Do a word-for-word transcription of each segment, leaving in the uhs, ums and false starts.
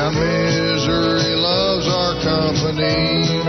And misery loves our company.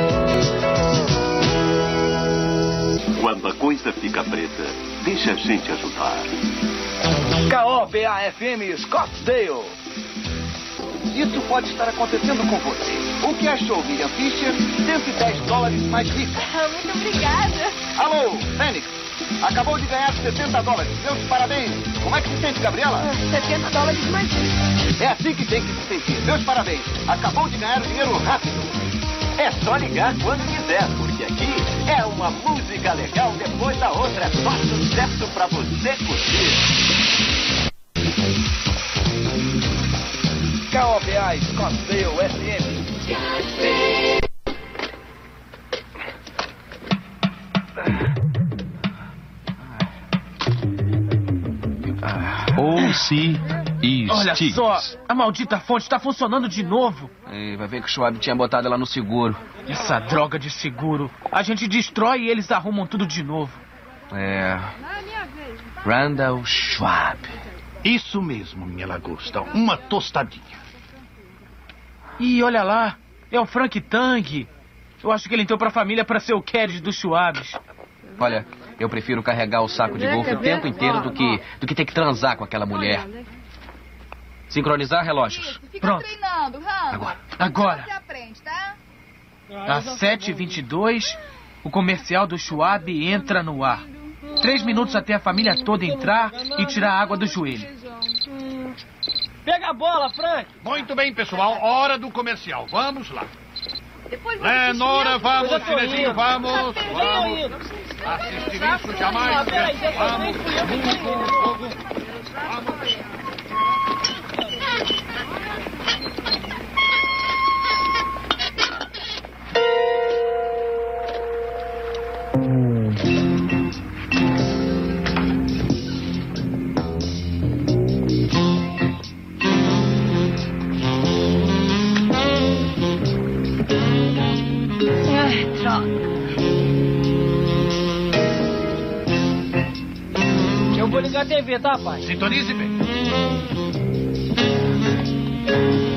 Quando a coisa fica preta, deixa a gente ajudar. K O P A F M Scottsdale. Isso pode estar acontecendo com você. O que achou, Miriam Fischer? cento e dez dólares mais rica. Muito obrigada. Alô, Fênix. Acabou de ganhar setenta dólares. Meus parabéns. Como é que se sente, Gabriela? setenta dólares mais rica. É assim que tem que se sentir. Meus parabéns. Acabou de ganhar dinheiro rápido. É só ligar quando quiser, porque aqui é uma música legal depois da outra. É só sucesso pra você curtir. K O P A Scottsdale F M. Ou se e Olha Sticks. só, a maldita fonte está funcionando de novo. Ei, vai ver que o Schwab tinha botado ela no seguro. Essa droga de seguro. A gente destrói e eles arrumam tudo de novo. É... Randall Schwab. Isso mesmo, minha lagosta. Uma tostadinha. E olha lá, é o Frank Tang. Eu acho que ele entrou pra família pra ser o Ked dos Schwabs. Olha, eu prefiro carregar o saco de golfe o tempo inteiro do que, do que ter que transar com aquela mulher. Sincronizar relógios. Fica Pronto. treinando, Randa. Agora. Agora. Você aprende, tá? Às sete e vinte e dois, o comercial do Schwab entra no ar. Três minutos até a família toda entrar e tirar a água do joelho. Pega a bola, Frank. Muito bem, pessoal. Hora do comercial. Vamos lá. Depois Lenora, vamos, Eu já tô Cinezinho, indo. vamos. Já perdi, eu indo. Vamos. Assistir isso jamais. Ah, peraí, deixa eu Vamos. ver, fui eu que tô indo. Fogo. Vamos. Ai, droga. Eu vou ligar a T V, tá, pai? Sintonize bem.